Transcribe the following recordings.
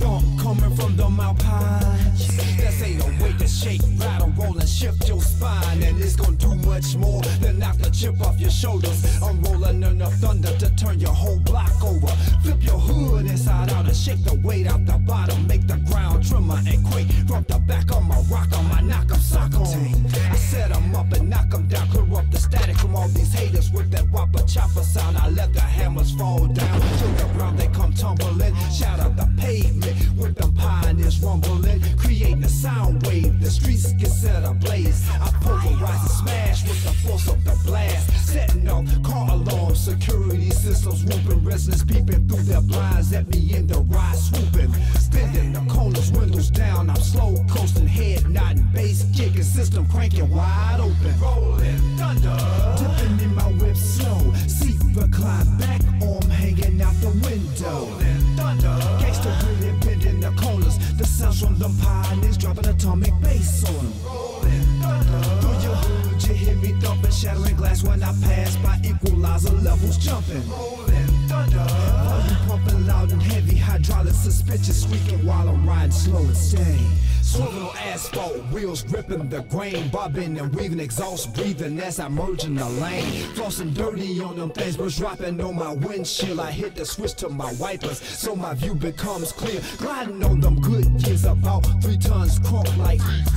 thump coming from the Alpines. That's ain't a way to shake, rattle, roll, and shift your spine. And it's gonna do much more than knock the chip off your shoulders. I'm rolling enough thunder to turn your whole block over. Flip your hood inside out and shake the weight out the bottom. Make the ground tremor and quake from the back of my rock on my knock 'em sock on. I set 'em up and knock 'em down, clear up the static from all these haters with that whopper chopper sound. I let the hammers fall down to the ground, they come tumbling. Shout out the pavement with the pioneers rumbling, creating a sound wave. The streets get set ablaze. I pulverize and smash with the force of the blast, setting off car alarms, security systems whooping, residents peeping through their blinds at me in the ride swooping, spinning the corners, windows down. I'm slow coasting, head nodding, bass kicking, system cranking wide open, rolling thunder, dipping in my whip slow, seat recline back, arm hanging out the window, rolling thunder, gangsta really bending the corners. The sounds from them pioneers dropping atomic bass on them, rolling thunder. Through your hood you hear me thumping, shattering glass when I pass by, equalizer levels jumping, rolling thunder. Volume pumping loud and heavy, hydraulic suspension squeaking while I'm riding slow and steady. Swivel on asphalt, wheels gripping the grain, bobbing and weaving, exhaust breathing as I merge in the lane. Flossing dirty on them things, birds dropping on my windshield. I hit the switch to my wipers so my view becomes clear. Gliding on them good years, about 3 tons crunk like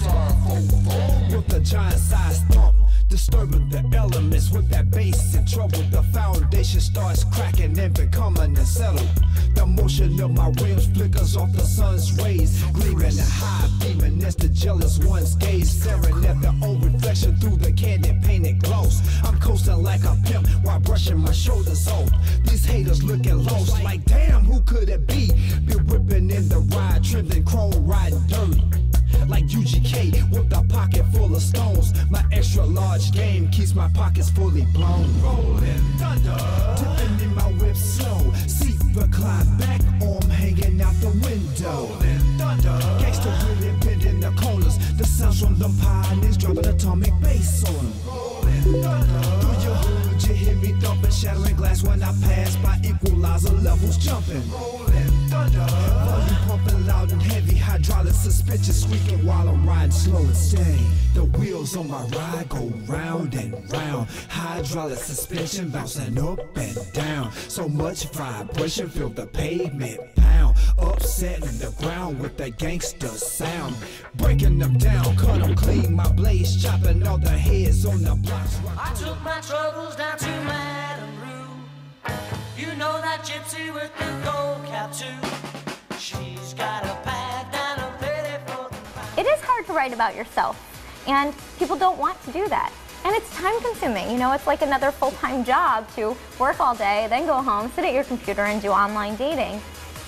with a giant size thump. Disturbing the elements with that bass and trouble. The foundation starts cracking and becoming unsettled. The motion of my rims flickers off the sun's rays, gleaming and high beaming as the jealous ones gaze, staring at their own reflection through the candy painted gloss. I'm coasting like a pimp while brushing my shoulders off. These haters looking lost, like damn, who could it be? Be whipping in the ride, trimmed in chrome, riding dirty like UGK with a pocket full of stones. My extra large game keeps my pockets fully blown. Rolling thunder, dipping in my whip slow, seat recline back, arm hanging out the window. Rolling thunder, gangsta really bending the corners. The sounds from them pioneers dropping atomic bass on them. Rolling thunder, through your hood you hear me thumping, shattering glass when I pass by, equalizer levels jumping. Rolling thunder, volume pumping loud and heavy, hydraulic suspension squeaking while I'm riding slow and steady. The wheels on my ride go round and round, hydraulic suspension bouncing up and down. So much vibration, feel the pavement pound, upsetting the ground with that gangster sound. Breaking them down, cut them clean, my blades chopping all the heads on the blocks. I took my troubles down to Madame Rue. You know that gypsy with the gold cap too. She's got a pad down a pity for the. It is hard to write about yourself, and people don't want to do that. And it's time consuming, you know, it's like another full-time job to work all day, then go home, sit at your computer and do online dating.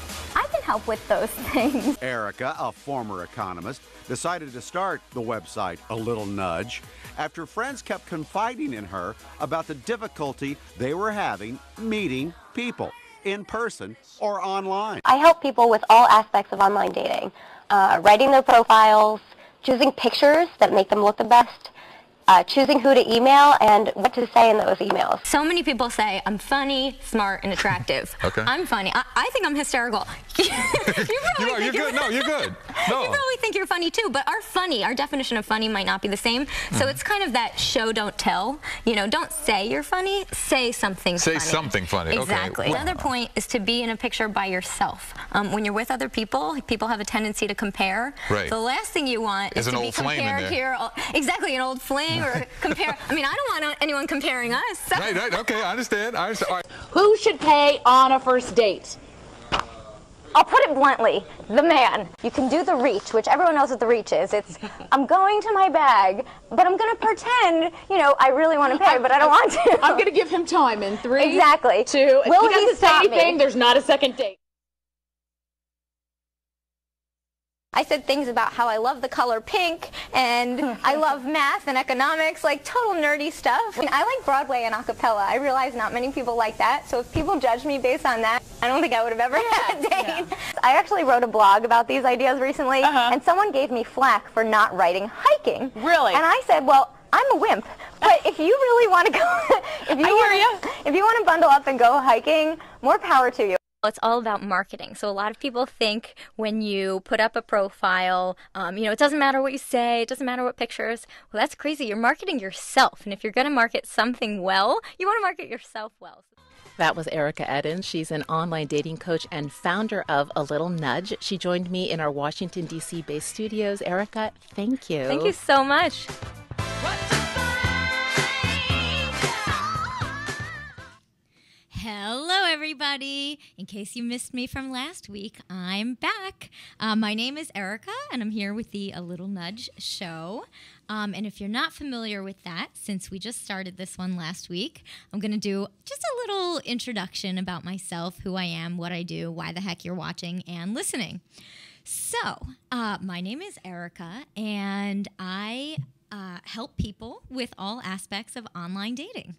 I can help with those things. Erika, a former economist, decided to start the website A Little Nudge after friends kept confiding in her about the difficulty they were having meeting people in person or online. I help people with all aspects of online dating, writing their profiles, choosing pictures that make them look the best, choosing who to email and what to say in those emails. So many people say I'm funny, smart, and attractive. Okay. I'm funny. I think I'm hysterical. You're good. No, you're good. No. You probably think you're funny too, but our definition of funny might not be the same. So it's kind of that show, don't tell. You know, don't say you're funny, say something funny. Say something funny. Exactly. Okay. Another point is to be in a picture by yourself. When you're with other people, people have a tendency to compare. Right. The last thing you want is to be compared here. Exactly, an old flame or compare. I mean, I don't want anyone comparing us. Right. Okay, I understand. All right. Who should pay on a first date? I'll put it bluntly, the man. You can do the reach, which everyone knows what the reach is. It's, I'm going to my bag, but I'm going to pretend, you know, I really want to pay, but I don't want to. I'm going to give him time in 3, exactly. 2, Will if he doesn't say anything, me? There's not a second date. I said things about how I love the color pink and I love math and economics, like total nerdy stuff. I mean, I like Broadway and a cappella. I realize not many people like that, so if people judge me based on that, I don't think I would have ever had a date. Yeah. I actually wrote a blog about these ideas recently, and someone gave me flack for not writing hiking. Really? And I said, well, I'm a wimp, but if you really want to go, if you want to bundle up and go hiking, more power to you. It's all about marketing. So a lot of people think when you put up a profile, it doesn't matter what you say, it doesn't matter what pictures. Well, that's crazy. You're marketing yourself. And if you're going to market something well, you want to market yourself well. That was Erika Ettin. She's an online dating coach and founder of A Little Nudge. She joined me in our Washington, D.C. based studios. Erika, thank you. Thank you so much. Hello, everybody. In case you missed me from last week, I'm back. My name is Erika, and I'm here with the A Little Nudge show. And if you're not familiar with that, since we just started this one last week, I'm going to do just a little introduction about myself, who I am, what I do, why the heck you're watching and listening. So, my name is Erika, and I help people with all aspects of online dating.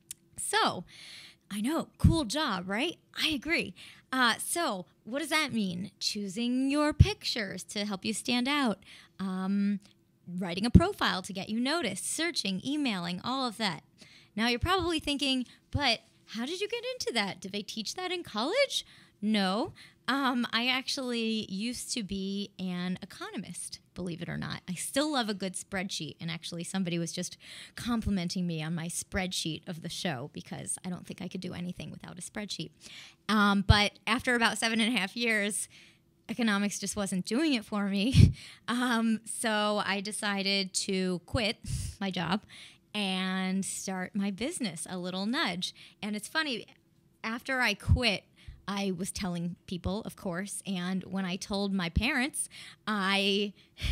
So, I know, cool job, right? I agree. So what does that mean? Choosing your pictures to help you stand out, writing a profile to get you noticed, searching, emailing, all of that. Now you're probably thinking, but how did you get into that? Did they teach that in college? No. I actually used to be an economist, believe it or not. I still love a good spreadsheet, and actually somebody was just complimenting me on my spreadsheet of the show because I don't think I could do anything without a spreadsheet. But after about 7.5 years, economics just wasn't doing it for me. So I decided to quit my job and start my business, A Little Nudge. And it's funny, after I quit, I was telling people, of course, and when I told my parents, my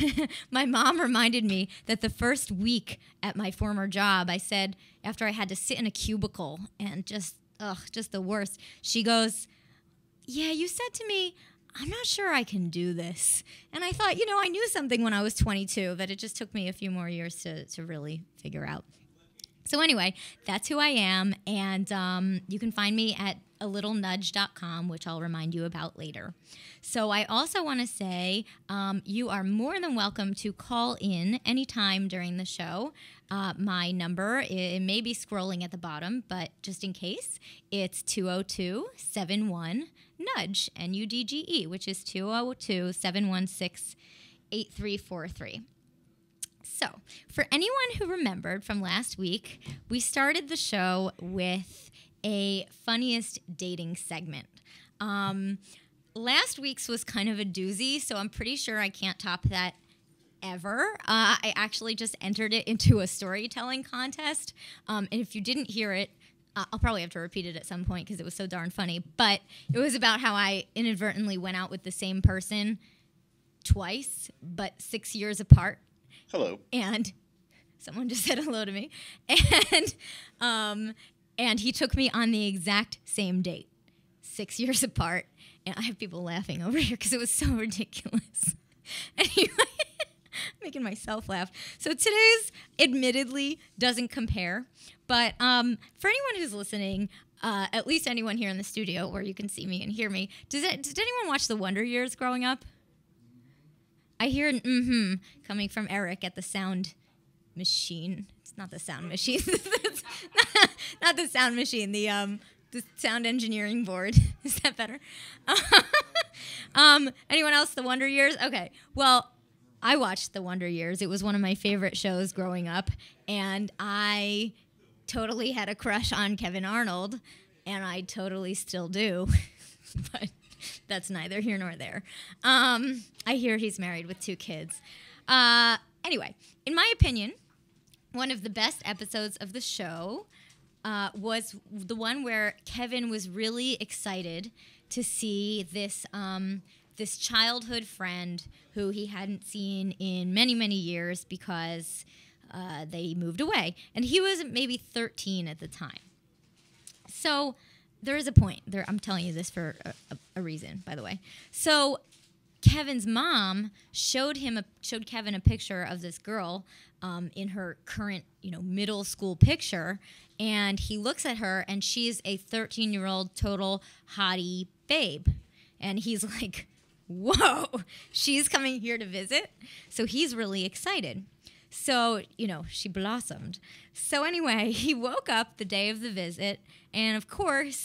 mom reminded me that the first week at my former job, I said, after I had to sit in a cubicle and just the worst, she goes, yeah, you said to me, I'm not sure I can do this. And I thought, I knew something when I was 22 that it just took me a few more years to really figure out. So anyway, that's who I am, and you can find me at alittle.nudge.com, which I'll remind you about later. So I also want to say you are more than welcome to call in anytime during the show. My number, it may be scrolling at the bottom, but just in case, it's 202-71-NUDGE, N-U-D-G-E, which is 202-716-8343. So, for anyone who remembered from last week, we started the show with a funniest dating segment. Last week's was kind of a doozy, so I'm pretty sure I can't top that ever. I actually just entered it into a storytelling contest, and if you didn't hear it, I'll probably have to repeat it at some point because it was so darn funny, but it was about how I inadvertently went out with the same person twice, but 6 years apart. Hello. And someone just said hello to me. And he took me on the exact same date, 6 years apart. And I have people laughing over here because it was so ridiculous. Anyway, making myself laugh. So today's admittedly doesn't compare. But for anyone who's listening, at least anyone here in the studio where you can see me and hear me, did anyone watch The Wonder Years growing up? I hear an coming from Eric at the sound machine. It's not the sound machine. It's not the sound machine. The sound engineering board. Is that better? Anyone else? The Wonder Years? Okay. Well, I watched The Wonder Years. It was one of my favorite shows growing up, and I totally had a crush on Kevin Arnold, and I totally still do. But that's neither here nor there. I hear he's married with 2 kids. Anyway, in my opinion, one of the best episodes of the show was the one where Kevin was really excited to see this this childhood friend who he hadn't seen in many, many years because they moved away. And he was maybe 13 at the time. So there is a point. I'm telling you this for a reason, by the way. So Kevin's mom showed Kevin a picture of this girl in her current, middle school picture, and he looks at her, and she's a 13-year-old total hottie babe, and he's like, "Whoa, she's coming here to visit." So he's really excited. So, she blossomed. So anyway, he woke up the day of the visit, and of course,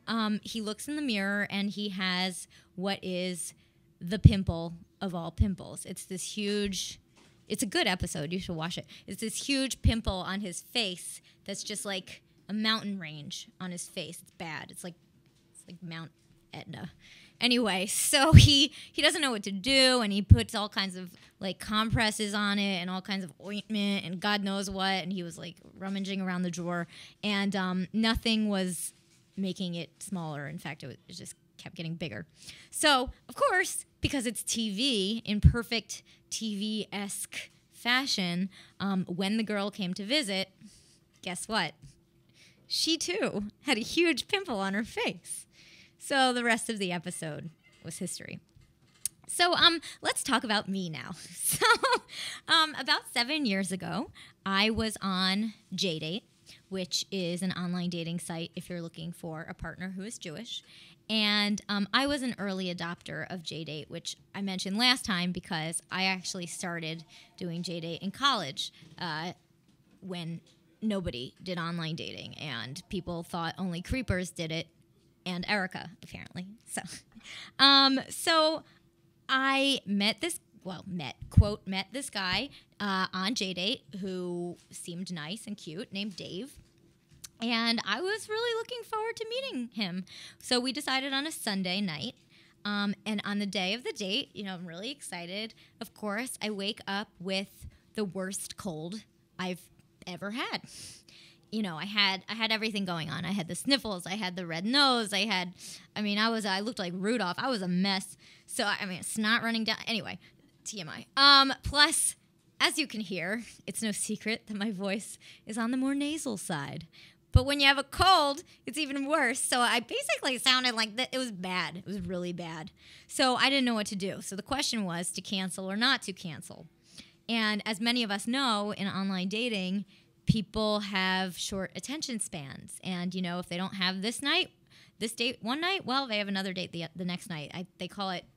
he looks in the mirror and he has what is the pimple of all pimples. It's this huge, it's a good episode, you should watch it. It's this huge pimple on his face that's just like a mountain range on his face. It's bad. It's like Mount Etna. Anyway, so he doesn't know what to do, and he puts all kinds of like compresses on it and all kinds of ointment and God knows what, and he was like rummaging around the drawer, and nothing was making it smaller. In fact, it just kept getting bigger. So, of course, because it's TV, in perfect TV-esque fashion, when the girl came to visit, guess what? She, too, had a huge pimple on her face. So the rest of the episode was history. So let's talk about me now. So about 7 years ago, I was on JDate, which is an online dating site if you're looking for a partner who is Jewish. And I was an early adopter of JDate, which I mentioned last time because I actually started doing JDate in college when nobody did online dating and people thought only creepers did it. And Erika, apparently. So I met this guy on JDate who seemed nice and cute, named Dave. And I was really looking forward to meeting him. So we decided on a Sunday night. And on the day of the date, I'm really excited. Of course, I wake up with the worst cold I've ever had. I had everything going on. I had the sniffles. I had the red nose. I looked like Rudolph. I was a mess. So, snot running down. Anyway, TMI. Plus, as you can hear, it's no secret that my voice is on the more nasal side. But when you have a cold, it's even worse. So I basically sounded like that. It was bad. It was really bad. So I didn't know what to do. So the question was to cancel or not to cancel. And as many of us know, in online dating, people have short attention spans. And, if they don't have this date one night, well, they have another date the next night. I call it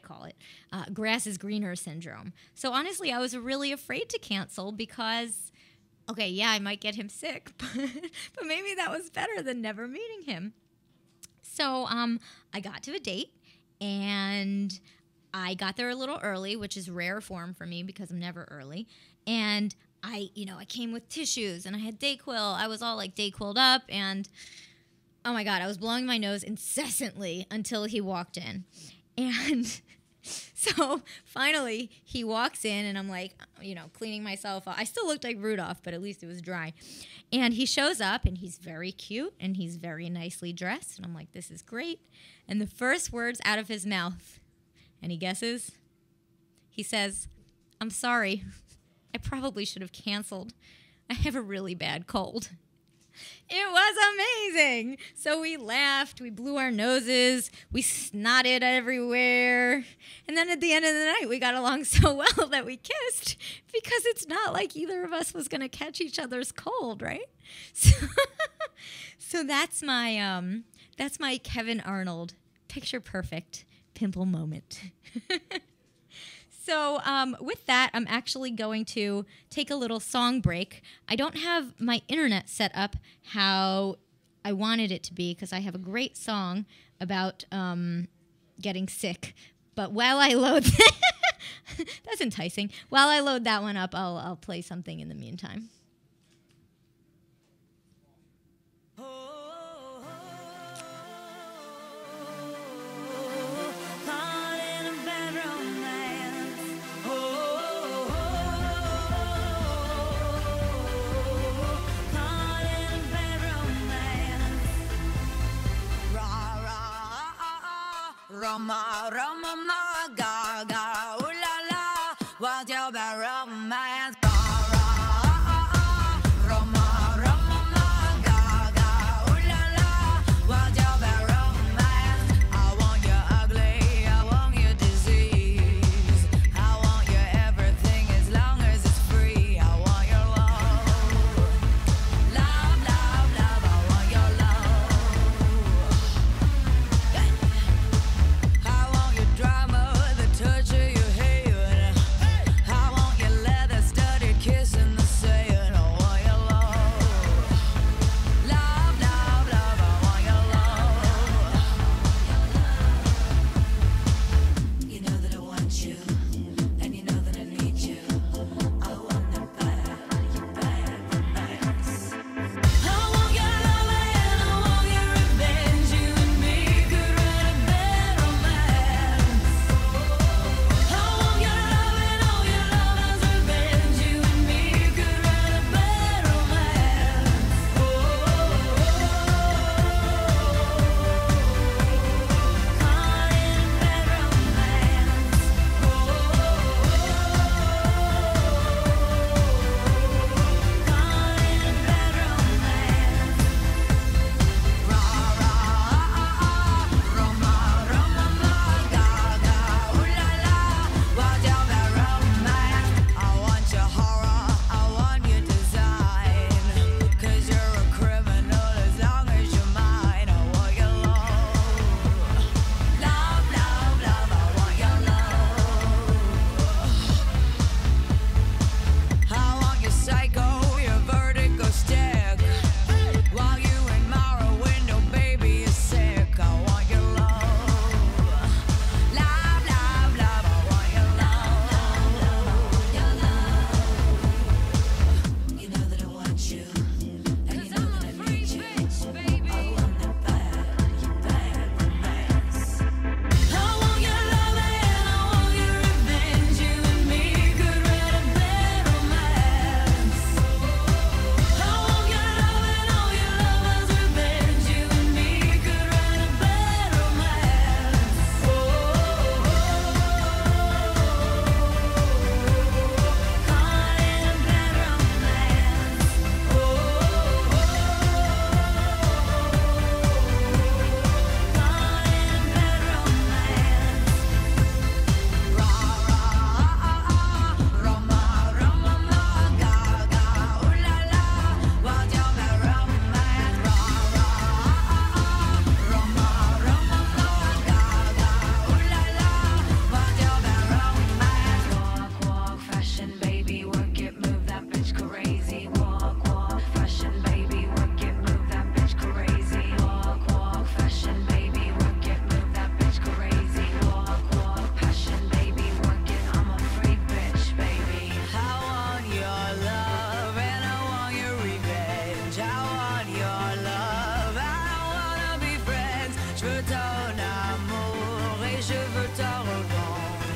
grass is greener syndrome. So honestly, I was really afraid to cancel because, okay, yeah, I might get him sick, but maybe that was better than never meeting him. So I got to a date, and I got there a little early, which is rare form for me because I'm never early. And I came with tissues and I had Dayquil. I was all like Dayquiled up, and oh my God, I was blowing my nose incessantly until he walked in. And so finally he walks in and I'm like, cleaning myself up. I still looked like Rudolph, but at least it was dry. And he shows up and he's very cute and he's very nicely dressed. And I'm like, this is great. And the first words out of his mouth, any guesses? He says, "I'm sorry. I probably should have canceled. I have a really bad cold." It was amazing. So we laughed, we blew our noses, we snotted everywhere. And then at the end of the night, we got along so well that we kissed because it's not like either of us was going to catch each other's cold, right? So that's my Kevin Arnold picture perfect pimple moment. So with that, I'm actually going to take a little song break. I don't have my internet set up how I wanted it to be because I have a great song about getting sick. But while I load that's enticing. While I load that one up, I'll play something in the meantime. Roma, Roma, ma, ga, ga, ooh la la, what's your bad romance? Roma, Roma, ma, ga, ga, ooh la la, what's your bad romance? I want you ugly, I want you disease, I want you everything as long as it's free. I want your love, love, love, love, I want your love. Drama, the touch of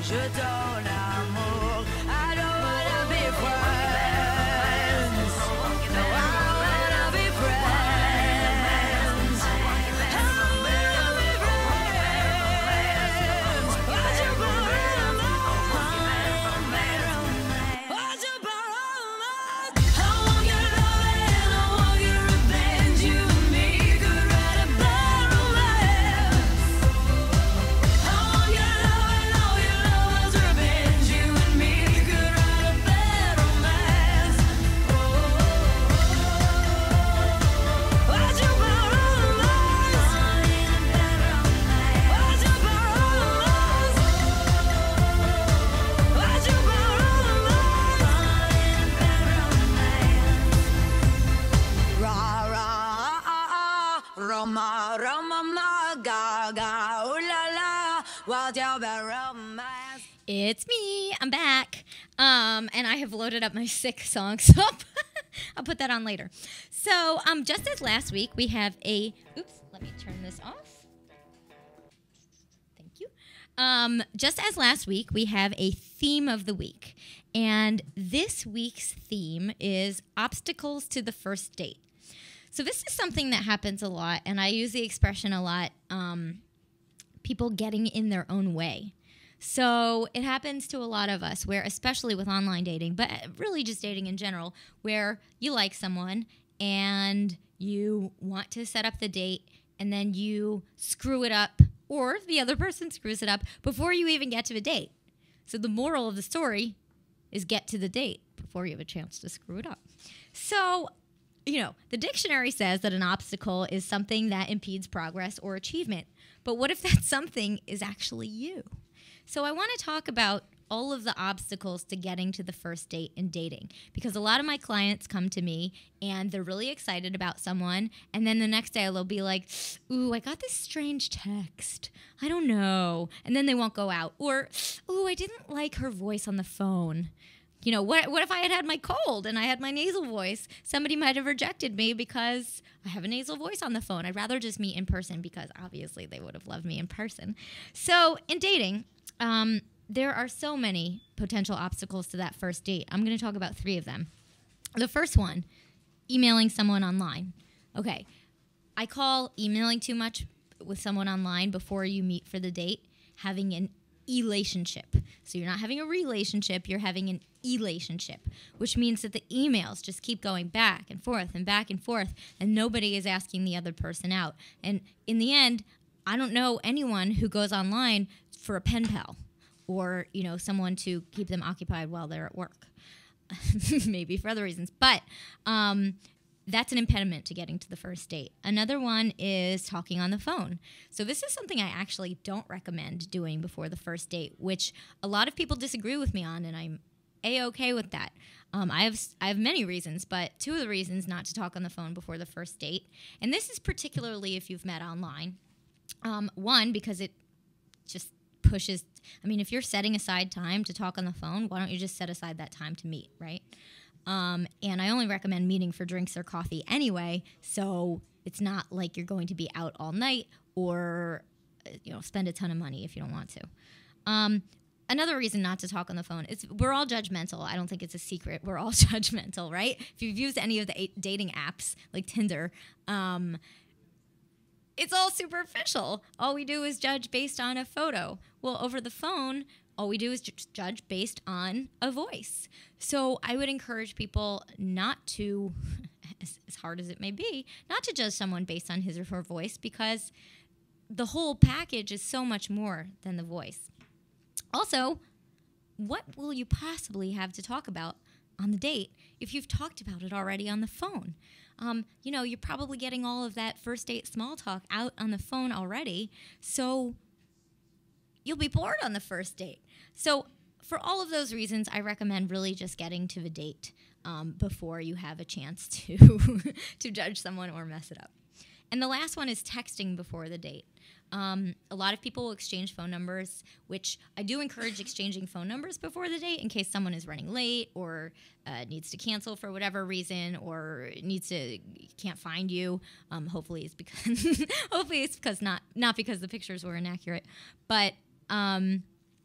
je donne amour. I don't wanna be friends. No, I wanna be friends. I wanna be friends. What you borrow What you borrow I want your love and I want your revenge. You and me could write a bad romance. I want your love and all your love's revenge. You and me could write a bad romance. What you borrow What you borrow What you Ra ra Roma Roma ma ga ga ooh la la 我叫白 romance. It's me. I'm back. And I have loaded up my 6 songs up. I'll put that on later. So, just as last week, we have a... Oops, let me turn this off. Thank you. Just as last week, we have a theme of the week. And this week's theme is obstacles to the first date. So this is something that happens a lot, and I use the expression a lot, people getting in their own way. So it happens to a lot of us where, especially with online dating, but really just dating in general, where you like someone and you want to set up the date and then you screw it up, or the other person screws it up before you even get to a date. So the moral of the story is get to the date before you have a chance to screw it up. So, you know, the dictionary says that an obstacle is something that impedes progress or achievement. But what if that something is actually you? So I want to talk about all of the obstacles to getting to the first date in dating, because a lot of my clients come to me and they're really excited about someone, and then the next day they'll be like, ooh, I got this strange text. I don't know. And then they won't go out. Or, ooh, I didn't like her voice on the phone. You know, what if I had had my cold and I had my nasal voice? Somebody might have rejected me because I have a nasal voice on the phone. I'd rather just meet in person, because obviously they would have loved me in person. So in dating, there are so many potential obstacles to that first date. I'm going to talk about 3 of them. The first one, emailing someone online. Okay, I call emailing too much with someone online before you meet for the date having an relationship. So you're not having a relationship, you're having an relationship, which means that the emails just keep going back and forth and back and forth, and nobody is asking the other person out. And in the end, I don't know anyone who goes online for a pen pal or, you know, someone to keep them occupied while they're at work. Maybe for other reasons. But that's an impediment to getting to the first date. Another one is talking on the phone. So this is something I actually don't recommend doing before the first date, which a lot of people disagree with me on, and I'm A-okay with that. I have many reasons, but 2 of the reasons not to talk on the phone before the first date, and this is particularly if you've met online. One, because it just pushes, I mean, if you're setting aside time to talk on the phone, why don't you just set aside that time to meet, right? And I only recommend meeting for drinks or coffee anyway, so it's not like you're going to be out all night or, you know, spend a ton of money if you don't want to. Another reason not to talk on the phone is we're all judgmental. I don't think it's a secret. We're all judgmental, right? If you've used any of the dating apps like Tinder, it's all superficial. All we do is judge based on a photo. Well, over the phone, all we do is judge based on a voice. So I would encourage people not to, as hard as it may be, not to judge someone based on his or her voice, because the whole package is so much more than the voice. Also, what will you possibly have to talk about on the date if you've talked about it already on the phone? You know, you're probably getting all of that first date small talk out on the phone already, so you'll be bored on the first date. So for all of those reasons, I recommend really just getting to the date before you have a chance to to judge someone or mess it up. And the last one is texting before the date. A lot of people will exchange phone numbers, which I do encourage exchanging phone numbers before the date in case someone is running late or needs to cancel for whatever reason, or can't find you. Hopefully it's because not because the pictures were inaccurate, but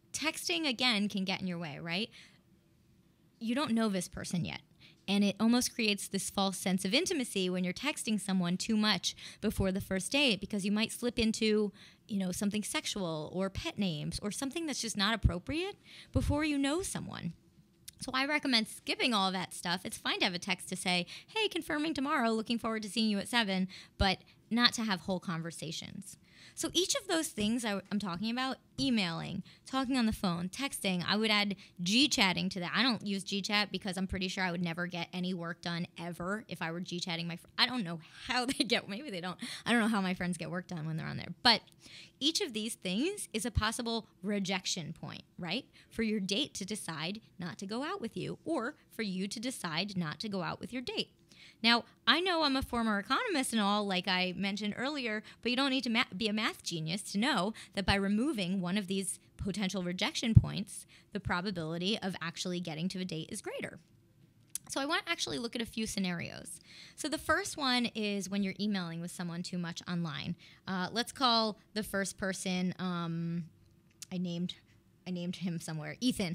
texting, again, can get in your way, right? You don't know this person yet. And it almost creates this false sense of intimacy when you're texting someone too much before the first date, because you might slip into, something sexual or pet names or something that's just not appropriate before you know someone. So I recommend skipping all of that stuff. It's fine to have a text to say, hey, confirming tomorrow, looking forward to seeing you at 7, but not to have whole conversations. So each of those things I'm talking about, emailing, talking on the phone, texting, I would add G-chatting to that. I don't use G-chat because I'm pretty sure I would never get any work done ever if I were G-chatting my friend. I don't know how they get, maybe they don't. I don't know how my friends get work done when they're on there. But each of these things is a possible rejection point, right? For your date to decide not to go out with you, or for you to decide not to go out with your date. Now, I know I'm a former economist and all, like I mentioned earlier, but you don't need to be a math genius to know that by removing one of these potential rejection points, the probability of actually getting to a date is greater. So I want to actually look at a few scenarios. So the first one is when you're emailing with someone too much online. Let's call the first person, I named him somewhere, Ethan.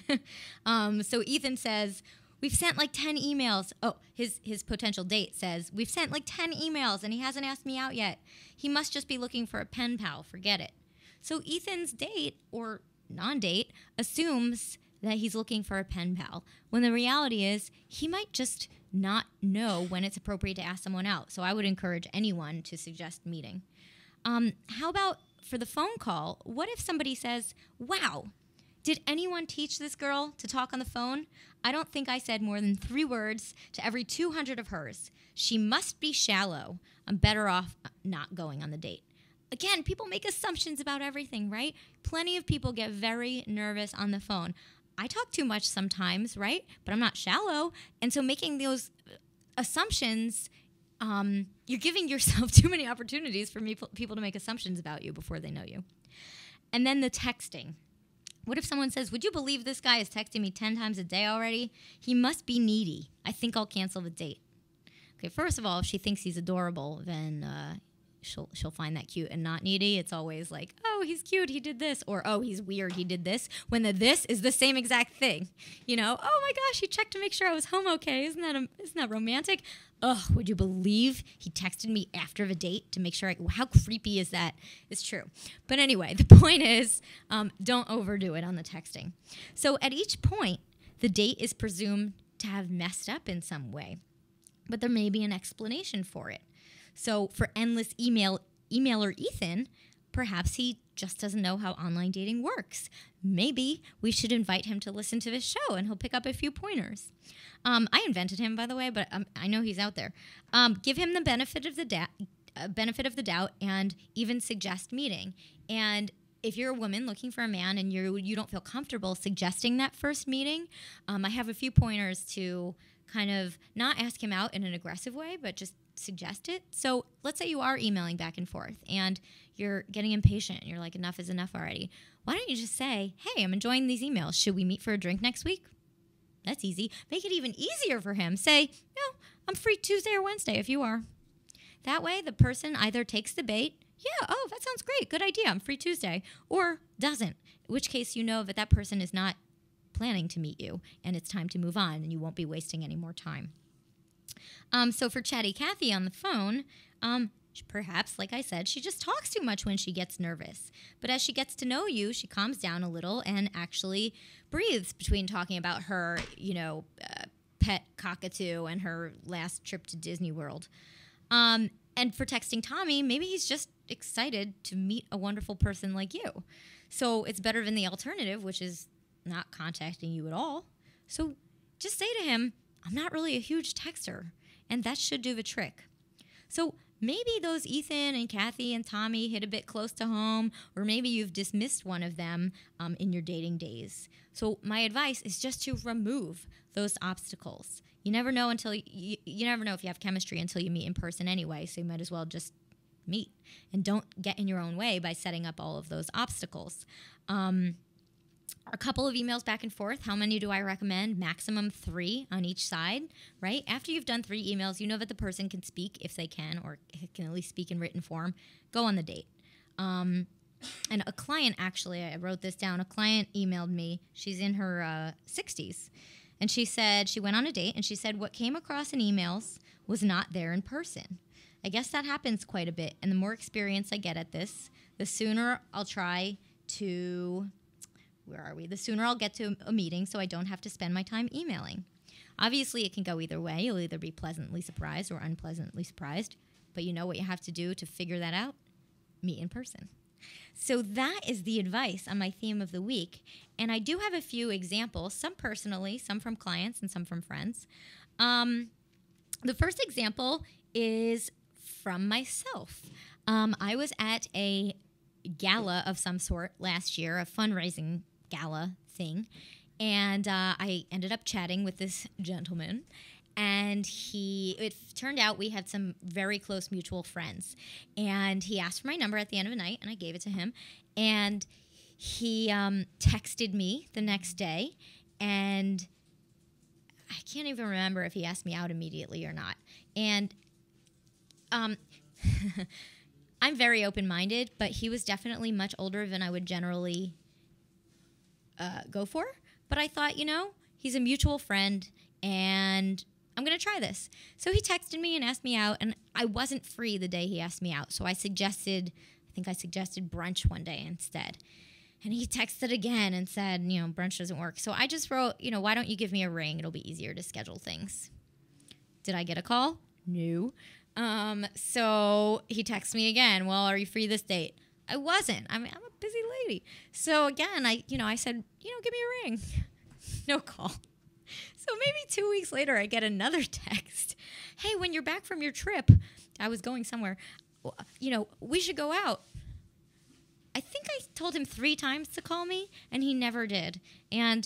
So Ethan says, we've sent like 10 emails. Oh, his potential date says, we've sent like 10 emails and he hasn't asked me out yet. He must just be looking for a pen pal. Forget it. So Ethan's date, or non-date, assumes that he's looking for a pen pal, when the reality is he might just not know when it's appropriate to ask someone out. So I would encourage anyone to suggest meeting. How about for the phone call? What if somebody says, wow, did anyone teach this girl to talk on the phone? I don't think I said more than 3 words to every 200 of hers. She must be shallow. I'm better off not going on the date. Again, people make assumptions about everything, right? Plenty of people get very nervous on the phone. I talk too much sometimes, right? But I'm not shallow. And so making those assumptions, you're giving yourself too many opportunities for people to make assumptions about you before they know you. And then the texting. What if someone says, would you believe this guy is texting me 10 times a day already? He must be needy. I think I'll cancel the date. Okay, first of all, if she thinks he's adorable, then she'll find that cute and not needy. It's always like, oh, he's cute, he did this, or oh, he's weird, he did this, when the this is the same exact thing. Oh my gosh, he checked to make sure I was home okay. Isn't that romantic? Ugh, would you believe he texted me after the date to make sure how creepy is that? It's true. But anyway, the point is, don't overdo it on the texting. So at each point, the date is presumed to have messed up in some way, but there may be an explanation for it. So for endless emailer Ethan, perhaps he just doesn't know how online dating works. Maybe we should invite him to listen to this show and he'll pick up a few pointers. I invented him, by the way, but I know he's out there. Give him the benefit of the doubt and even suggest meeting. And if you're a woman looking for a man and you don't feel comfortable suggesting that first meeting, I have a few pointers to kind of not ask him out in an aggressive way, but just suggest it. So let's say you are emailing back and forth and you're getting impatient. You're like, enough is enough already. Why don't you just say, hey, I'm enjoying these emails. Should we meet for a drink next week? That's easy. Make it even easier for him. Say, no, I'm free Tuesday or Wednesday if you are. That way the person either takes the bait, yeah, oh, that sounds great, good idea, I'm free Tuesday, or doesn't, in which case you know that person is not planning to meet you and it's time to move on and you won't be wasting any more time. So for Chatty Cathy on the phone, perhaps, like I said, she just talks too much when she gets nervous. But as she gets to know you, she calms down a little and actually breathes between talking about her, pet cockatoo and her last trip to Disney World. And for texting Tommy, maybe he's just excited to meet a wonderful person like you. So it's better than the alternative, which is not contacting you at all. So just say to him, I'm not really a huge texter, and that should do the trick. So maybe those Ethan and Kathy and Tommy hit a bit close to home, or maybe you've dismissed one of them in your dating days. So my advice is just to remove those obstacles. You never know you never know if you have chemistry until you meet in person anyway, so you might as well just meet. And don't get in your own way by setting up all of those obstacles. A couple of emails back and forth. How many do I recommend? Maximum 3 on each side, right? After you've done 3 emails, you know that the person can speak if they can, or can at least speak in written form. Go on the date. and a client, actually, I wrote this down. A client emailed me. She's in her 60s. And she said she went on a date, and she said what came across in emails was not there in person. I guess that happens quite a bit. And the more experience I get at this, the sooner I'll try to, where are we? The sooner I'll get to a meeting so I don't have to spend my time emailing. Obviously, it can go either way. You'll either be pleasantly surprised or unpleasantly surprised. But you know what you have to do to figure that out? Meet in person. So that is the advice on my theme of the week. And I do have a few examples, some personally, some from clients, and some from friends. The first example is from myself. I was at a gala of some sort last year, a fundraising gala thing, and I ended up chatting with this gentleman. And it turned out we had some very close mutual friends. And he asked for my number at the end of the night, and I gave it to him. And he texted me the next day, and I can't even remember if he asked me out immediately or not. And I'm very open-minded, but he was definitely much older than I would generally go for. But I thought, he's a mutual friend, and I'm going to try this. So he texted me and asked me out, and I wasn't free the day he asked me out. So I suggested brunch one day instead. And he texted again and said, brunch doesn't work. So I just wrote, why don't you give me a ring? It'll be easier to schedule things. Did I get a call? No. So he texted me again. Well, are you free this date? I wasn't. I'm a busy lady. So again, I said, give me a ring. No call. So maybe 2 weeks later, I get another text. Hey, when you're back from your trip, I was going somewhere, we should go out. I think I told him 3 times to call me, and he never did. And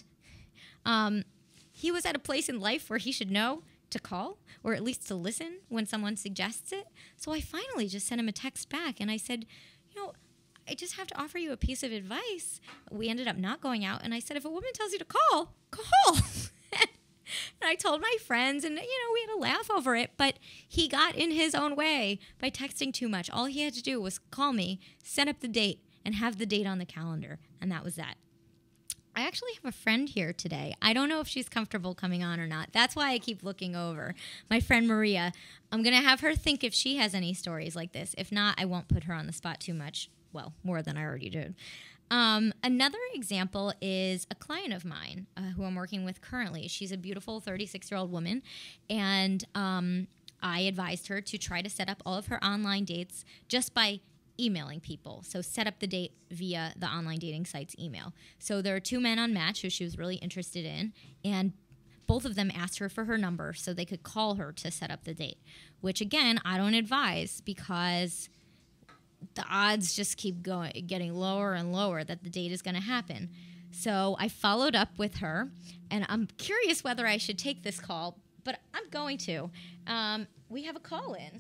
he was at a place in life where he should know to call, or at least to listen when someone suggests it. So I finally just sent him a text back, and I said, I just have to offer you a piece of advice. We ended up not going out, and I said, if a woman tells you to call, call. And I told my friends, and, we had a laugh over it, but he got in his own way by texting too much. All he had to do was call me, set up the date, and have the date on the calendar, and that was that. I actually have a friend here today. I don't know if she's comfortable coming on or not. That's why I keep looking over. My friend Maria, I'm going to have her think if she has any stories like this. If not, I won't put her on the spot too much. Well, more than I already did. Another example is a client of mine who I'm working with currently. She's a beautiful 36-year-old woman, and I advised her to try to set up all of her online dates just by emailing people. So set up the date via the online dating site's email. So there are 2 men on Match who she was really interested in, and both of them asked her for her number so they could call her to set up the date, which, again, I don't advise because the odds just keep getting lower and lower that the date is going to happen. So I followed up with her, and I'm curious whether I should take this call, but I'm going to. We have a call in.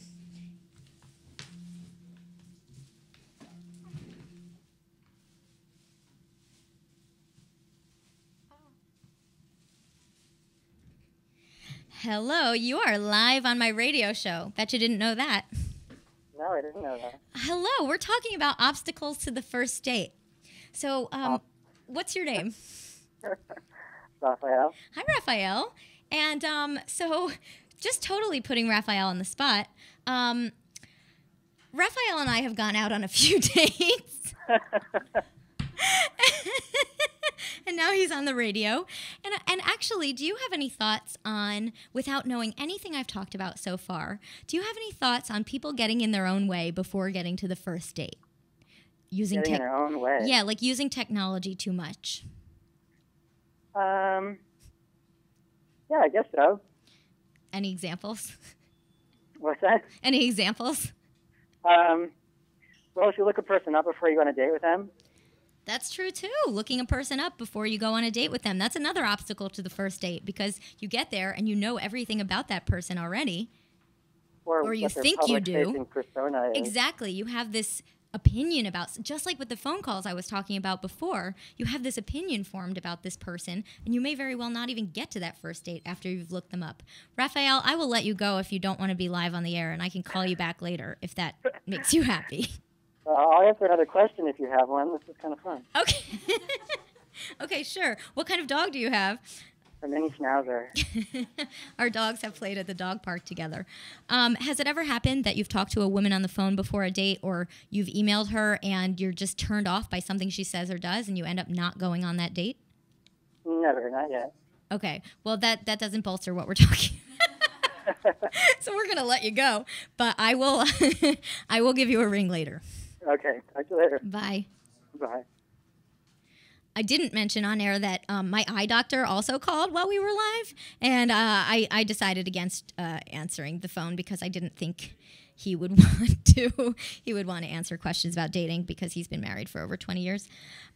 Hello, you are live on my radio show. Bet you didn't know that. No, I didn't know that. Hello, we're talking about obstacles to the first date. So, what's your name? Raphael. Hi, Raphael. And so, just totally putting Raphael on the spot, Raphael and I have gone out on a few dates. And now he's on the radio. And actually, do you have any thoughts on, without knowing anything I've talked about so far, do you have any thoughts on people getting in their own way before getting to the first date? Getting in their own way? Yeah, like using technology too much. Yeah, I guess so. Any examples? What's that? Any examples? Well, if you look a person up before you go on a date with them. That's true, too. Looking a person up before you go on a date with them. That's another obstacle to the first date because you get there and you know everything about that person already. Or you think you do. Persona is. Exactly. You have this opinion about, just like with the phone calls I was talking about before, you have this opinion formed about this person, and you may very well not even get to that first date after you've looked them up. Raphael, I will let you go if you don't want to be live on the air, and I can call you back later if that makes you happy. I'll answer another question if you have one. This is kind of fun. Okay. Okay, sure. What kind of dog do you have? A mini schnauzer. Our dogs have played at the dog park together. Has it ever happened that you've talked to a woman on the phone before a date, or you've emailed her and you're just turned off by something she says or does, and you end up not going on that date? Never, not yet. Okay. Well, that doesn't bolster what we're talking about. So we're gonna let you go, but I will I will give you a ring later. Okay. Talk to you later. Bye. Bye. I didn't mention on air that my eye doctor also called while we were live, and I decided against answering the phone because I didn't think he would want to. He would want to answer questions about dating because he's been married for over 20 years.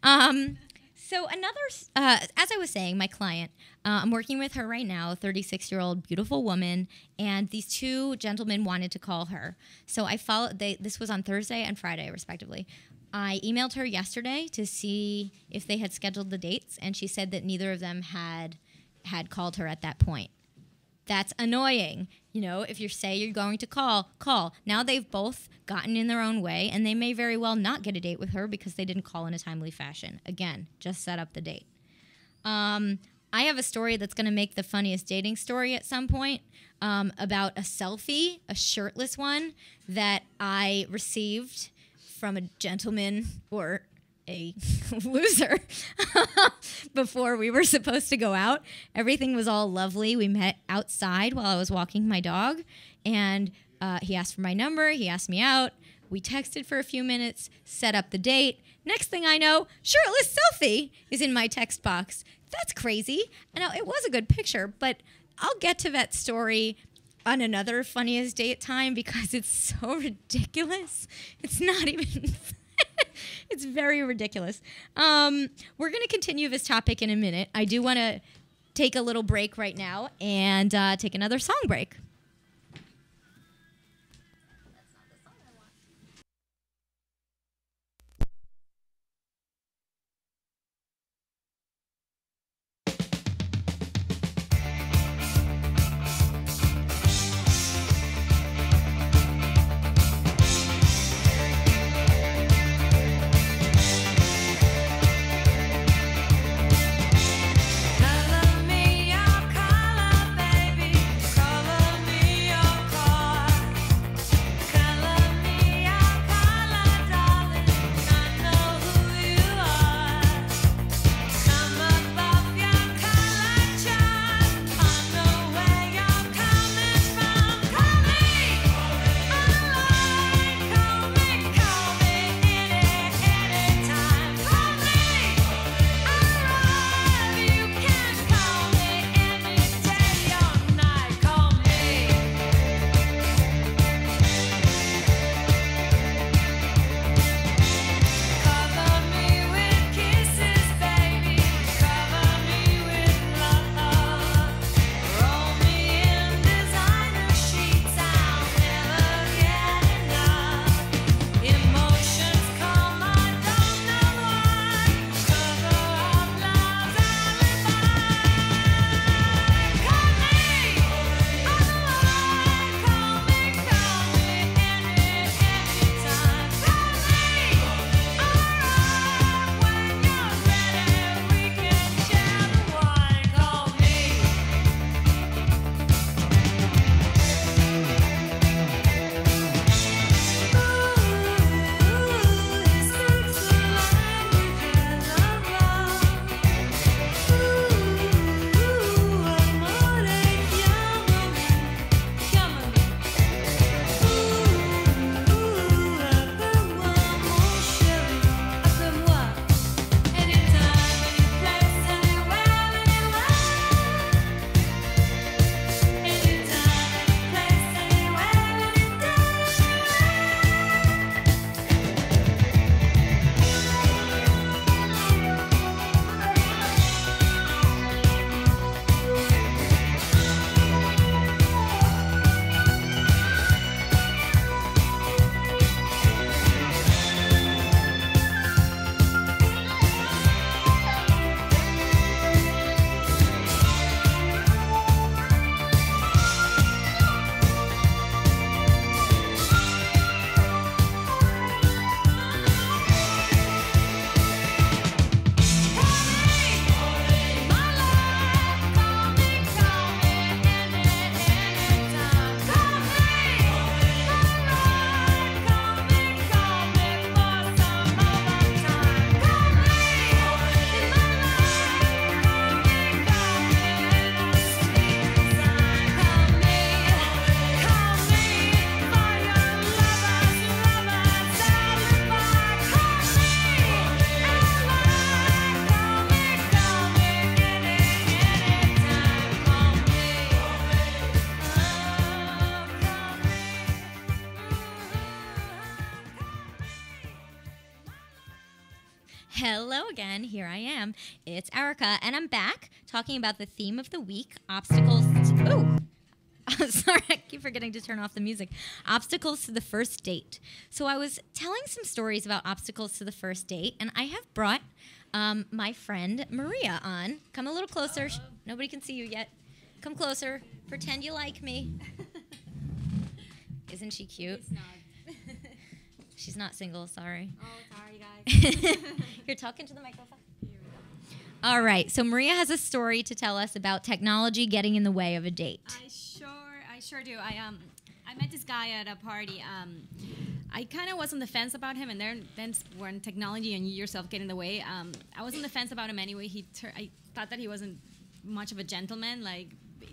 So as I was saying, my client, I'm working with her right now, a 36-year-old beautiful woman, and these two gentlemen wanted to call her. So I followed. This was on Thursday and Friday, respectively. I emailed her yesterday to see if they had scheduled the dates, and she said that neither of them had called her at that point. That's annoying. You know, if you say you're going to call. Now they've both gotten in their own way, and they may very well not get a date with her because they didn't call in a timely fashion. Again, just set up the date. I have a story that's going to make the funniest dating story at some point about a selfie, a shirtless one, that I received from a gentleman or a loser before we were supposed to go out. Everything was all lovely. We met outside while I was walking my dog, and he asked for my number. He asked me out. We texted for a few minutes, set up the date. Next thing I know, shirtless selfie is in my text box. That's crazy. And it was a good picture, but I'll get to that story on another funniest date time because it's so ridiculous. It's not even... It's very ridiculous. We're going to continue this topic in a minute. I do want to take a little break right now and take another song break. Color me your color, baby. Color Hello again. Here I am. It's Erika, and I'm back talking about the theme of the week, obstacles. Sorry, I keep forgetting to turn off the music. Obstacles to the first date. So I was telling some stories about obstacles to the first date, and I have brought my friend Maria on. Come a little closer. Nobody can see you yet. Come closer. Pretend you like me. Isn't she cute? It's not. She's not single, sorry. Oh, sorry, guys. You're talking to the microphone? Here we go. All right, so Maria has a story to tell us about technology getting in the way of a date. I sure do. I met this guy at a party. I kind of was on the fence about him, and then when technology and you yourself get in the way, I was on the fence about him anyway. I thought that he wasn't much of a gentleman, like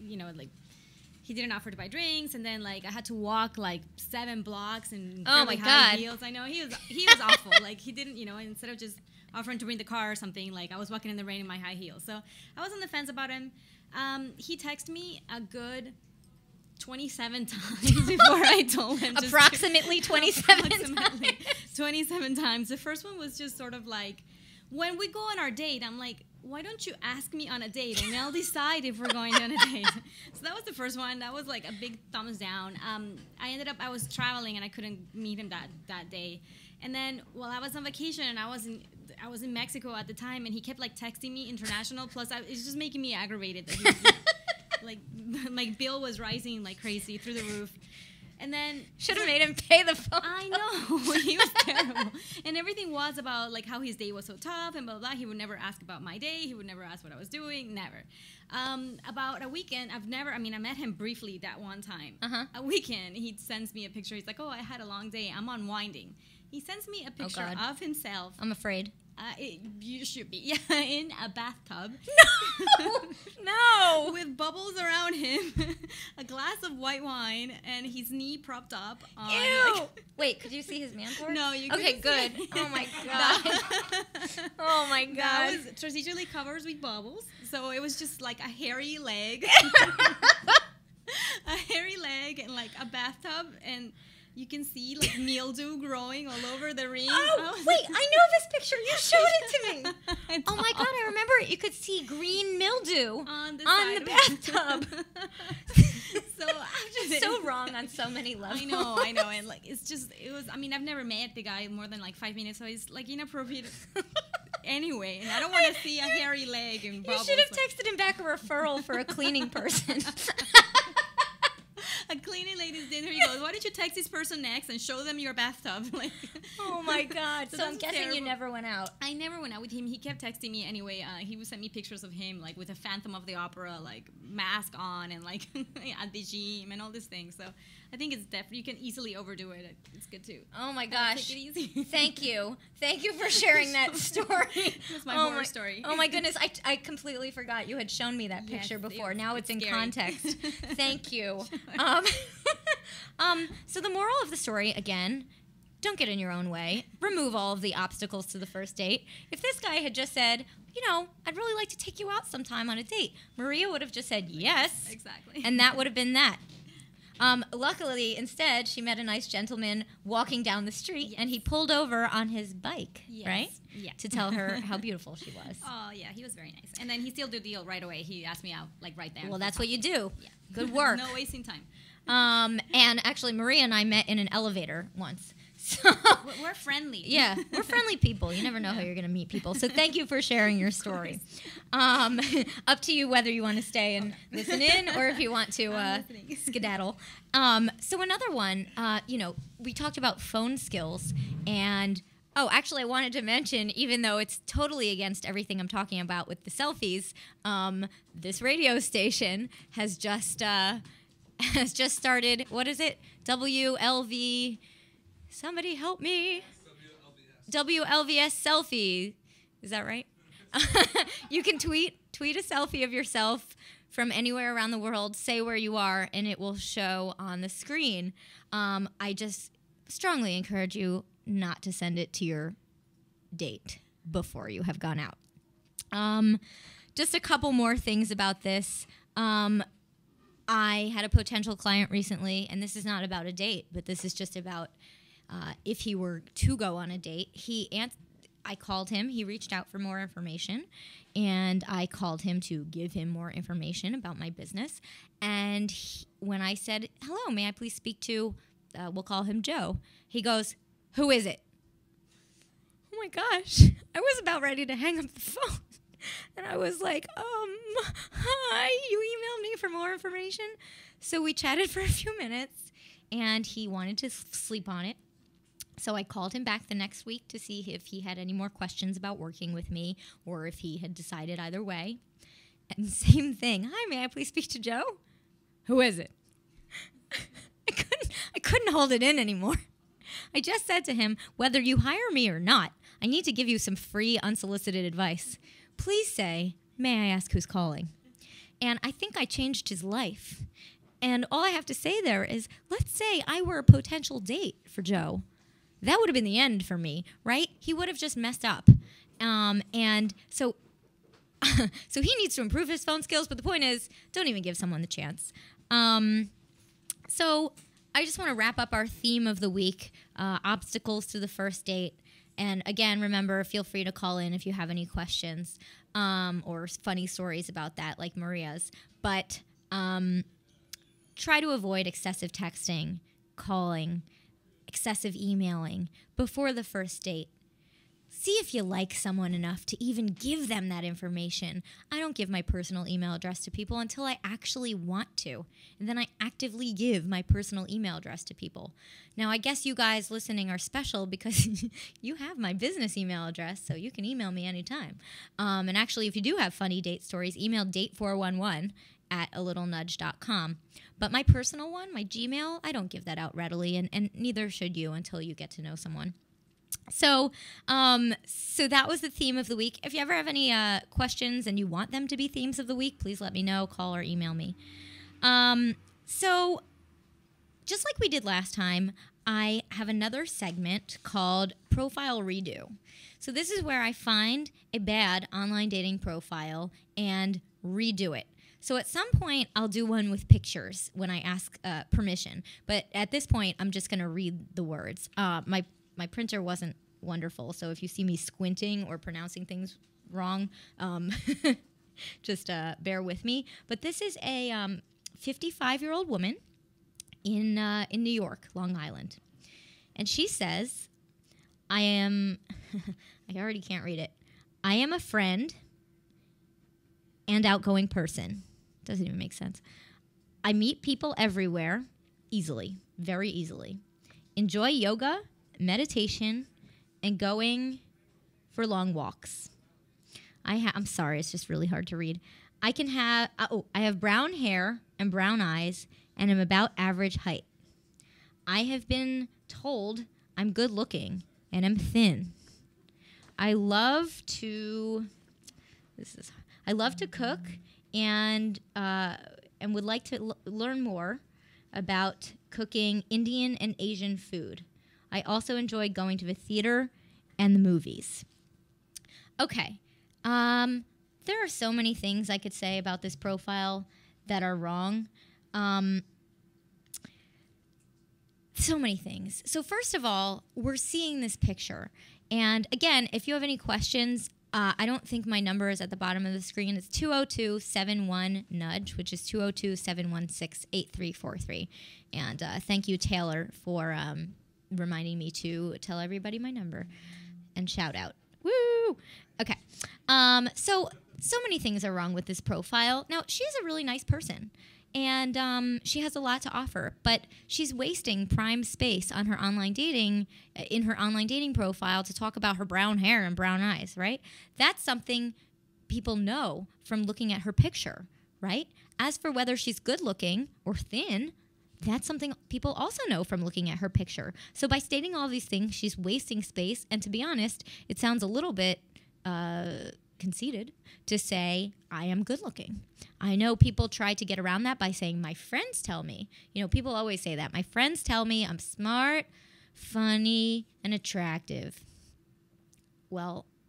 he didn't offer to buy drinks, and then I had to walk 7 blocks in really high heels. I know he was awful. He didn't, instead of just offering to bring the car or something, I was walking in the rain in my high heels. So I was on the fence about him. He texted me a good 27 times before I told him. Approximately 27 times. 27 times. The first one was just sort of when we go on our date, I'm like, why don't you ask me on a date and I'll decide if we're going on a date. So that was the first one. That was a big thumbs down. I was traveling and I couldn't meet him that day. And then while I was on vacation and I was in Mexico at the time, and he kept texting me international. Plus, it's just making me aggravated that he was, my bill was rising like crazy through the roof. And then should have made him pay the phone. I know. He was terrible. And everything was about how his day was so tough and blah, blah, blah. He would never ask about my day. He would never ask what I was doing. Never. About a weekend, I met him briefly that one time. A weekend, he sends me a picture. He's like, oh, I had a long day. I'm unwinding. He sends me a picture of himself. I'm afraid. You should be. Yeah, in a bathtub. No! With bubbles around him, a glass of white wine, and his knee propped up on... Ew! Wait, could you see his man part? No, you couldn't. Okay, good. Oh, my God. Oh, my God. That was strategically covered with bubbles, so it was just a hairy leg. A hairy leg and a bathtub, and... You can see mildew growing all over the ring. Oh, wait, I know this picture. You showed it to me. Oh my God, I remember it. You could see green mildew on the bathtub. So wrong on so many levels. I know. And I've never met the guy more than 5 minutes, so he's inappropriate anyway. And I don't want to see a hairy leg and bubbles. You should have texted him back a referral for a cleaning person. A cleaning lady's dinner. He goes, why don't you text this person next and show them your bathtub? Oh my God. So I'm guessing you never went out. I never went out with him. He kept texting me anyway. He would send me pictures of him with a Phantom of the Opera mask on and at the gym and all these things. So I think it's definitely, you can easily overdo it. It's good too. Oh my gosh. Take it easy. Thank you for sharing that story. That's my horror story. Oh my goodness. I completely forgot you had shown me that picture before. Now it's in scary. context. Thank you. So the moral of the story, again, don't get in your own way. Remove all of the obstacles to the first date. If this guy had just said, I'd really like to take you out sometime on a date, Maria would have just said yes. Exactly. And that would have been that. Luckily, instead, she met a nice gentleman walking down the street, and he pulled over on his bike, right? Yeah. To tell her how beautiful she was. Oh, yeah, he was very nice. And then he sealed the deal right away. He asked me out, right there. Well, that's what you do. Yeah. Good work. No wasting time. And actually, Maria and I met in an elevator once. So we're friendly. Yeah, we're friendly people. You never know how you're going to meet people. So thank you for sharing your story. Up to you whether you want to stay and listen in or if you want to skedaddle. So another one, we talked about phone skills. And, actually, I wanted to mention, even though it's totally against everything I'm talking about with the selfies, this radio station has just started, what is it? WLV... Somebody help me. WLVS selfie. Is that right? You can tweet a selfie of yourself from anywhere around the world, say where you are, and it will show on the screen. I just strongly encourage you not to send it to your date before you have gone out. Just a couple more things about this. I had a potential client recently, and this is not about a date, but this is just about if he were to go on a date. I called him. He reached out for more information, and I called him to give him more information about my business. And when I said, hello, may I please speak to, we'll call him Joe, he goes, who is it? Oh my gosh, I was about ready to hang up the phone. And I was like, hi, you emailed me for more information? So we chatted for a few minutes, and he wanted to sleep on it. So I called him back the next week to see if he had any more questions about working with me or if he had decided either way. And same thing. Hi, may I please speak to Joe? Who is it? I couldn't hold it in anymore. I just said to him, whether you hire me or not, I need to give you some free, unsolicited advice. Please say, may I ask who's calling? And I think I changed his life. And all I have to say there is, let's say I were a potential date for Joe. That would have been the end for me, right? He would have just messed up. And so he needs to improve his phone skills, but the point is, don't even give someone the chance. So I just want to wrap up our theme of the week, obstacles to the first date. And again, remember, feel free to call in if you have any questions or funny stories about that, like Maria's. But try to avoid excessive texting, calling, excessive emailing before the first date. See if you like someone enough to even give them that information. I don't give my personal email address to people until I actually want to. And then I actively give my personal email address to people. Now, I guess you guys listening are special because you have my business email address, so you can email me anytime. And actually, if you do have funny date stories, email date411@alittle.nudge.com. But my personal one, my Gmail, I don't give that out readily, and neither should you until you get to know someone. So that was the theme of the week. If you ever have any questions and you want them to be themes of the week, please let me know, call or email me. So just like we did last time, I have another segment called Profile Redo. So this is where I find a bad online dating profile and redo it. So at some point, I'll do one with pictures when I ask permission. But at this point, I'm just going to read the words. My printer wasn't wonderful, so if you see me squinting or pronouncing things wrong, just bear with me. But this is a 55-year-old woman in New York, Long Island. And she says, I already can't read it. I am a friend and outgoing person. Doesn't even make sense. I meet people everywhere, easily, very easily. Enjoy yoga, meditation, and going for long walks. I'm sorry, it's just really hard to read. I have brown hair and brown eyes, and am about average height. I have been told I'm good looking, and I'm thin. I love to cook, and would like to learn more about cooking Indian and Asian food. I also enjoy going to the theater and the movies. Okay. There are so many things I could say about this profile that are wrong. So many things. So first of all, we're seeing this picture. And again, if you have any questions, I don't think my number is at the bottom of the screen. It's 202-71-NUDGE, which is 202-716-8343. And thank you, Taylor, for reminding me to tell everybody my number and shout out. Woo! Okay. So many things are wrong with this profile. Now, she's a really nice person. And she has a lot to offer, but she's wasting prime space on her online dating, in her online dating profile to talk about her brown hair and brown eyes, right? That's something people know from looking at her picture, right? As for whether she's good looking or thin, that's something people also know from looking at her picture. So by stating all these things, she's wasting space. And to be honest, it sounds a little bit conceited to say, I am good looking. I know people try to get around that by saying, my friends tell me. You know, people always say that. My friends tell me I'm smart, funny, and attractive. Well,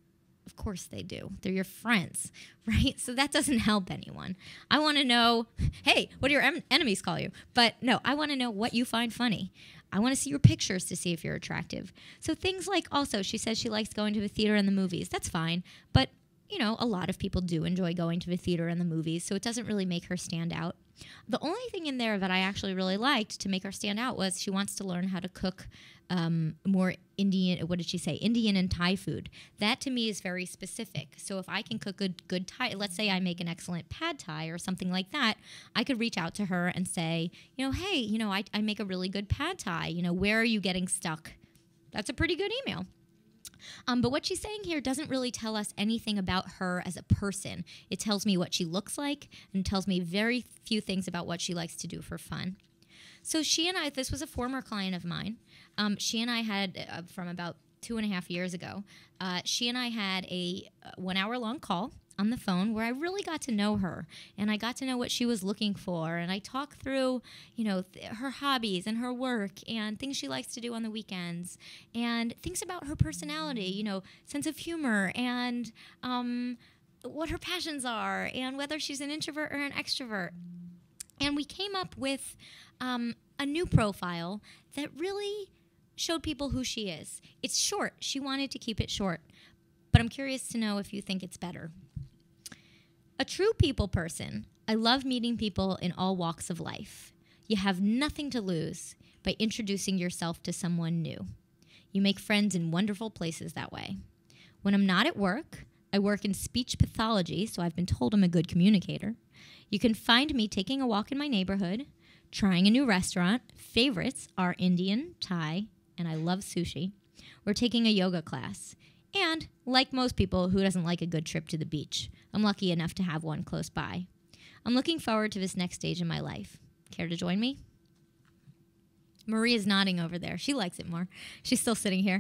Of course they do. They're your friends, right? So that doesn't help anyone. I want to know, hey, what do your enemies call you? But no, I want to know what you find funny. I want to see your pictures to see if you're attractive. So things like, also, she says she likes going to the theater and the movies. That's fine. But, you know, a lot of people do enjoy going to the theater and the movies, so it doesn't really make her stand out. The only thing in there that I actually really liked to make her stand out was she wants to learn how to cook more Indian, what did she say? Indian and Thai food. That to me is very specific. So if I can cook a good Thai, let's say I make an excellent pad Thai or something like that, I could reach out to her and say, you know, hey, you know, I make a really good pad Thai. You know, where are you getting stuck? That's a pretty good email. But what she's saying here doesn't really tell us anything about her as a person. It tells me what she looks like and tells me very few things about what she likes to do for fun. So she and I, this was a former client of mine. She and I had, from about 2.5 years ago, she and I had a 1-hour-long call on the phone where I really got to know her, and I got to know what she was looking for, and I talked through, you know, her hobbies and her work and things she likes to do on the weekends and things about her personality, you know, sense of humor and what her passions are and whether she's an introvert or an extrovert. And we came up with a new profile that really showed people who she is. It's short. She wanted to keep it short, but I'm curious to know if you think it's better. A true people person. I love meeting people in all walks of life. You have nothing to lose by introducing yourself to someone new. You make friends in wonderful places that way. When I'm not at work, I work in speech pathology, so I've been told I'm a good communicator. You can find me taking a walk in my neighborhood, trying a new restaurant. Favorites are Indian, Thai, and I love sushi. We're taking a yoga class. And, like most people, who doesn't like a good trip to the beach? I'm lucky enough to have one close by. I'm looking forward to this next stage in my life. Care to join me? Maria's nodding over there. She likes it more. She's still sitting here.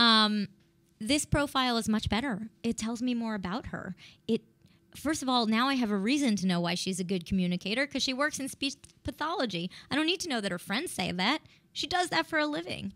This profile is much better. It tells me more about her. First of all, now I have a reason to know why she's a good communicator, because she works in speech pathology. I don't need to know that her friends say that. She does that for a living.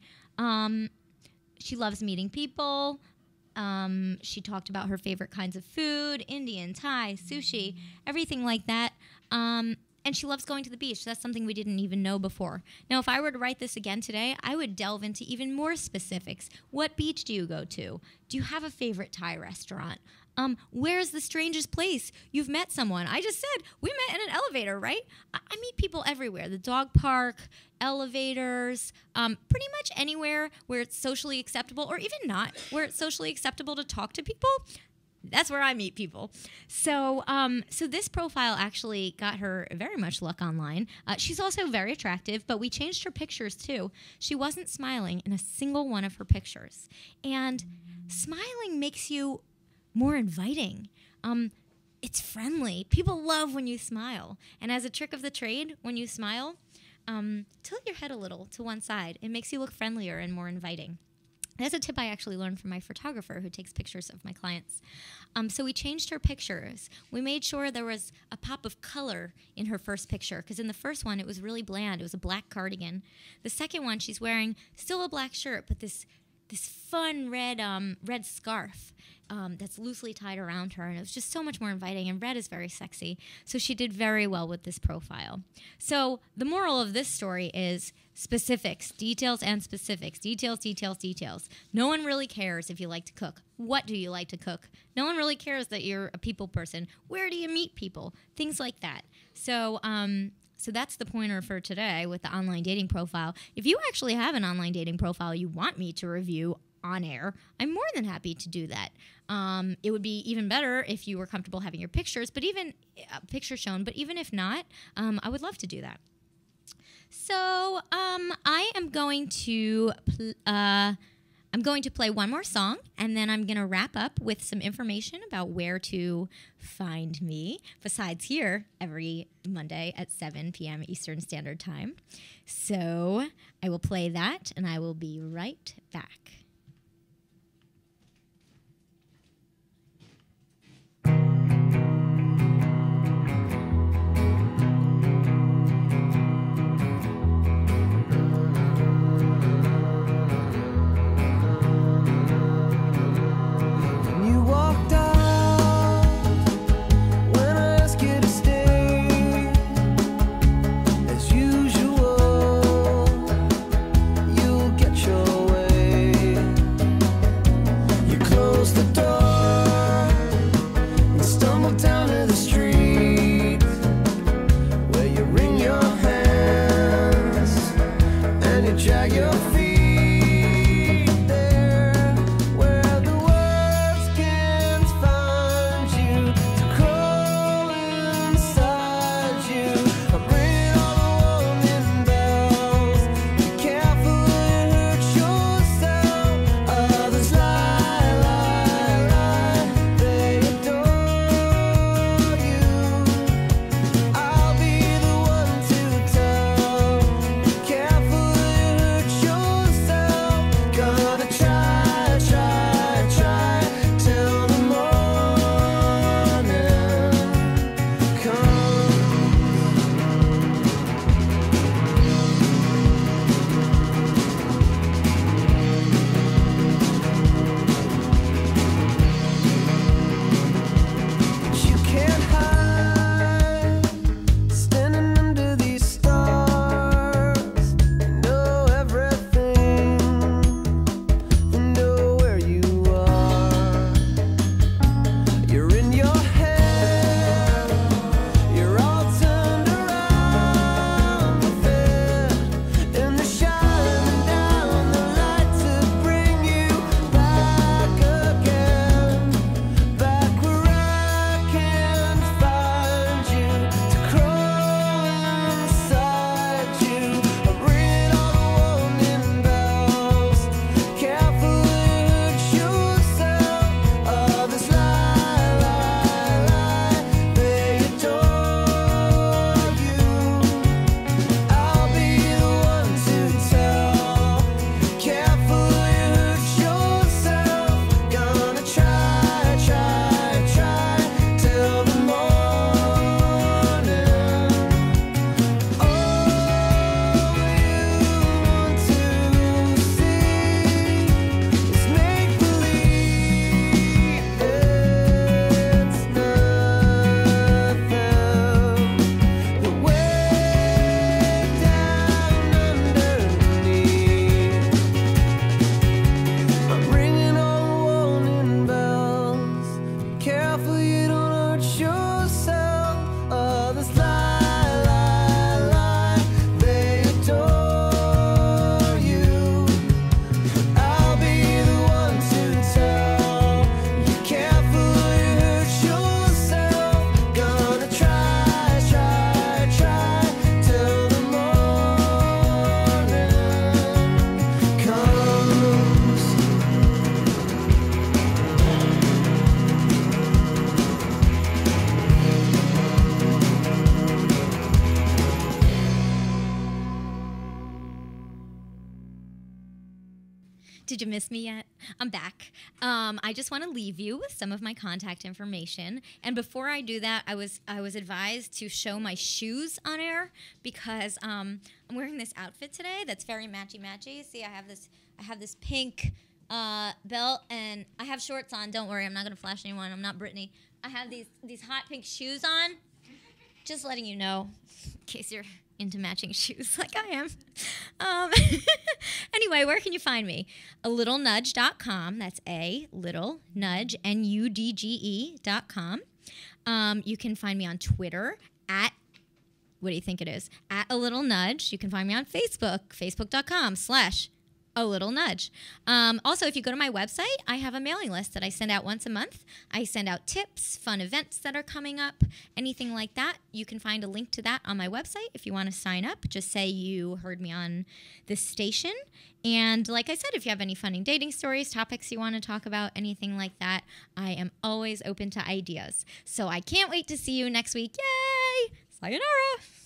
She loves meeting people. She talked about her favorite kinds of food, Indian, Thai, sushi, everything like that. And she loves going to the beach. That's something we didn't even know before. Now, if I were to write this again today, I would delve into even more specifics. What beach do you go to? Do you have a favorite Thai restaurant? Where's the strangest place you've met someone? I just said we met in an elevator, right? I meet people everywhere. The dog park, elevators, pretty much anywhere where it's socially acceptable, or even not, where it's socially acceptable to talk to people. That's where I meet people. So this profile actually got her very much luck online. She's also very attractive, but we changed her pictures too. She wasn't smiling in a single one of her pictures. And smiling makes you more inviting. It's friendly. People love when you smile. And as a trick of the trade, when you smile, tilt your head a little to one side. It makes you look friendlier and more inviting. That's a tip I actually learned from my photographer who takes pictures of my clients. So we changed her pictures. We made sure there was a pop of color in her first picture, because in the first one, it was really bland. It was a black cardigan. The second one, she's wearing still a black shirt, but this fun red scarf that's loosely tied around her, and it was just so much more inviting, and red is very sexy. So she did very well with this profile. So the moral of this story is specifics, details and specifics, details, details, details. No one really cares if you like to cook. What do you like to cook? No one really cares that you're a people person. Where do you meet people? Things like that. So that's the pointer for today with the online dating profile. If you actually have an online dating profile you want me to review on air, I'm more than happy to do that. It would be even better if you were comfortable having your pictures, but even pictures shown. But even if not, I would love to do that. So I am going to play one more song, and then I'm going to wrap up with some information about where to find me, besides here every Monday at 7 p.m. Eastern Standard Time. So I will play that, and I will be right back. You walk Did you miss me yet? I'm back. I just want to leave you with some of my contact information. And before I do that, I was advised to show my shoes on air because I'm wearing this outfit today that's very matchy-matchy. See, I have this pink belt, and I have shorts on. Don't worry, I'm not going to flash anyone. I'm not Britney. I have these hot pink shoes on. Just letting you know, in case you're into matching shoes like I am. Anyway, where can you find me? alittle-nudge.com. That's a little nudge, NUDGE.com. You can find me on Twitter at, what do you think it is? At a little nudge. You can find me on Facebook, facebook.com/a-little-nudge. Also, if you go to my website, I have a mailing list that I send out once a month. I send out tips, fun events that are coming up, anything like that. You can find a link to that on my website if you want to sign up. Just say you heard me on this station. And like I said, if you have any funny dating stories, topics you want to talk about, anything like that, I am always open to ideas. So I can't wait to see you next week. Yay! Sayonara!